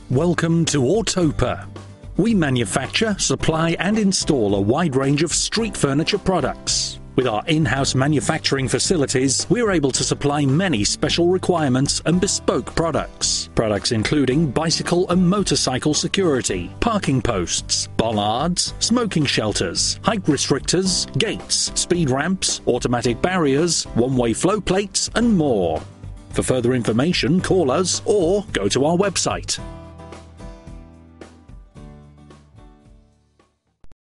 Welcome to Autopa. We manufacture, supply and install a wide range of street furniture products. With our in-house manufacturing facilities, we're able to supply many special requirements and bespoke products. Products including bicycle and motorcycle security, parking posts, bollards, smoking shelters, height restrictors, gates, speed ramps, automatic barriers, one-way flow plates and more. For further information, call us or go to our website.